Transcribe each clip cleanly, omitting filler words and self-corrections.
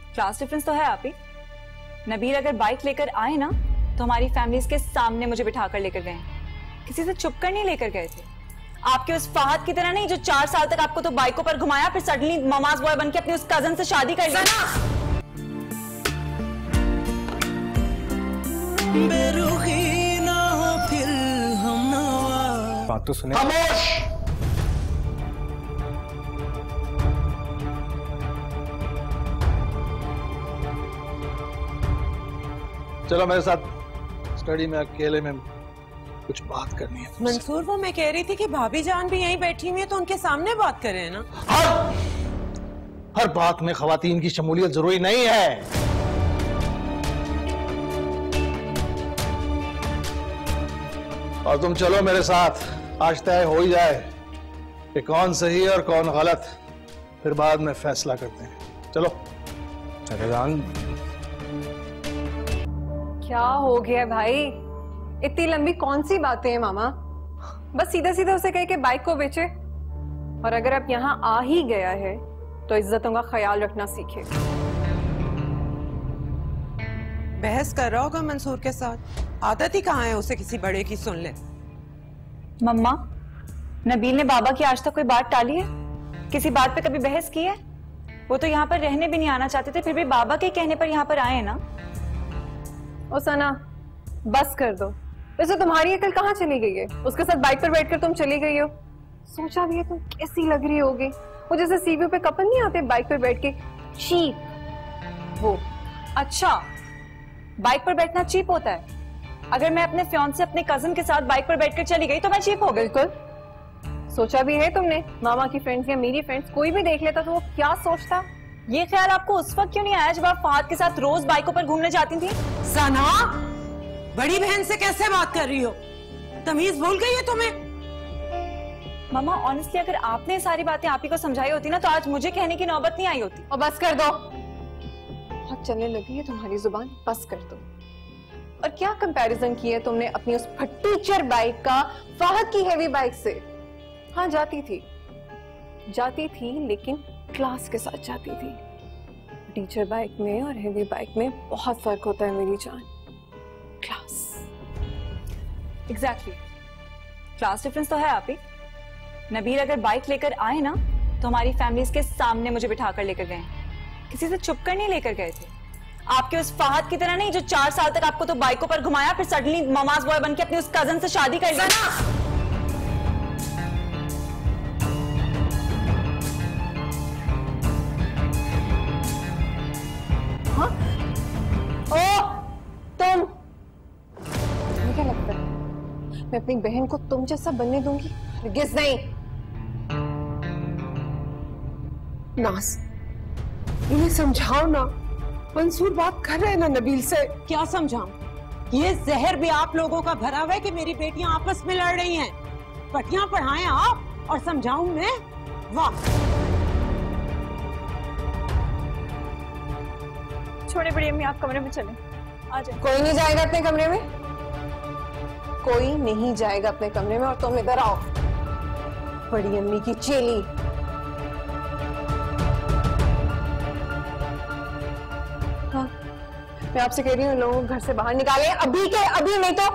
Class difference तो है आप ही। नबील अगर बाइक लेकर आए ना तो हमारी फैमिलीज के सामने मुझे बिठाकर लेकर गए, किसी से छुप कर नहीं लेकर गए थे। आपके उस फहद की तरह नहीं जो 4 साल तक आपको तो बाइकों पर घुमाया, फिर सडनली ममाज बॉय बनके अपनी उस कजन से शादी कर ली ना। बेरुखी ना हो फिर हम नवा। बात तो सुने। खामोश। चलो मेरे साथ स्टडी में अकेले में कुछ बात करनी है। मंसूर, वो मैं कह रही थी कि भाभी जान भी यहीं बैठी हुई है तो उनके सामने बात करें ना। हर बात में खवातीन की शमूलियत जरूरी नहीं है। और तुम चलो मेरे साथ, आज तय हो ही जाए कि कौन सही है और कौन गलत, फिर बाद में फैसला करते हैं। चलो। जान क्या हो गया भाई, इतनी लंबी कौन सी बातें हैं मामा? बस सीधा सीधा उसे कह के बाइक को बेचे। और अगर अब यहाँ आ ही गया है तो इज्जतों का ख्याल रखना सीखे। बहस कर रहा होगा मंसूर के साथ, आदत ही कहाँ है उसे किसी बड़े की सुन ले। मम्मा, नबील ने बाबा की आज तक कोई बात टाली है? किसी बात पे कभी बहस की है? वो तो यहाँ पर रहने भी नहीं आना चाहते थे, फिर भी बाबा के कहने पर यहाँ पर आए हैं ना। ओ सना, बस कर दो। वैसे तुम्हारी अकल कहाँ चली गई है? उसके साथ बाइक पर बैठकर तुम चली गई हो। सोचा भी है तुम कैसी लग रही होगी। वो जैसे सीवी पे कपल नहीं आते बाइक पर बैठ के, चीप वो। अच्छा, बाइक पर बैठना चीप होता है? अगर मैं अपने फ्योन से अपने कजन के साथ बाइक पर बैठकर चली गई तो मैं चीप हो गई? बिल्कुल। सोचा भी है तुमने, मामा की फ्रेंड्स या मेरी फ्रेंड्स कोई भी देख लेता तो वो क्या सोचता? ये ख्याल आपको उस वक्त क्यों नहीं आया जब आप फहद के साथ रोज बाइकों पर घूमने जाती थी? सना, बड़ी बहन से कैसे बात कर रही हो? तमीज भूल गई है तुम्हें? मामा, ऑनेस्टली अगर आपने सारी बातें आप ही को समझाई होती ना तो आज मुझे कहने की नौबत नहीं आई होती। और बस कर दो, बहुत चलने लगी है तुम्हारी जुबान, बस कर दो। और क्या कंपैरिजन किया तुमने अपनी उस फटीचर बाइक का फहद की हेवी बाइक से? हाँ जाती थी लेकिन क्लास के साथ जाती थी। टीचर बाइक में और हेवी बाइक में बहुत फर्क होता है मेरी जान। क्लास। एग्जैक्टली, क्लास डिफरेंस तो है आप ही। नबील अगर बाइक लेकर आए ना तो हमारी फैमिलीज के सामने मुझे बिठाकर लेकर गए, किसी से छुप कर नहीं लेकर गए थे। आपके उस फहद की तरह नहीं जो 4 साल तक आपको तो बाइकों पर घुमाया, फिर सडनली ममाज बॉय बनके अपनी उस कजन से शादी कर ली ना। तुम, तुम्हें क्या लगता है मैं अपनी बहन को तुम जैसा बनने दूंगी? हरगिज़ नहीं। नाज, इन्हें समझाओ ना। मंसूर बात कर रहे हैं ना नबील से। क्या समझाऊं? ये जहर भी आप लोगों का भरा हुआ है कि मेरी बेटियां आपस में लड़ रही हैं। पटियां पढ़ाएं आप और समझाऊं मैं? वाह। छोड़े बड़ी अम्मी, आप कमरे में चलें। आ जाए। कोई नहीं जाएगा अपने कमरे में, कोई नहीं जाएगा अपने कमरे में। और तुम इधर आओ, बड़ी अम्मी की चेली। हाँ, मैं आपसे कह रही हूँ लोगों को घर से बाहर निकाले अभी के अभी, नहीं तो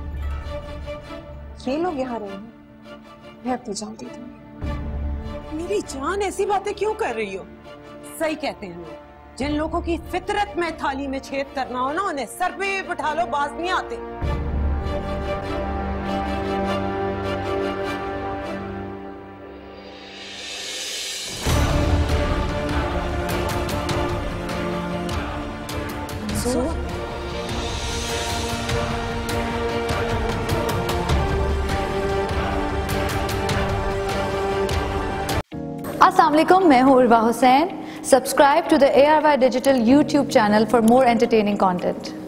ये लोग यहाँ रहे हैं। मैं अपनी जान दे दूंगी। मेरी जान, ऐसी बातें क्यों कर रही हो? सही कहते हैं लोग, जिन लोगों की फितरत में थाली में छेद करना हो ना, उन्हें सर पे बिठा लो, बाज नहीं आते। अस्सलाम वालेकुम, मैं हूँ Urwa Hussain. Subscribe to the ARY Digital YouTube channel for more entertaining content.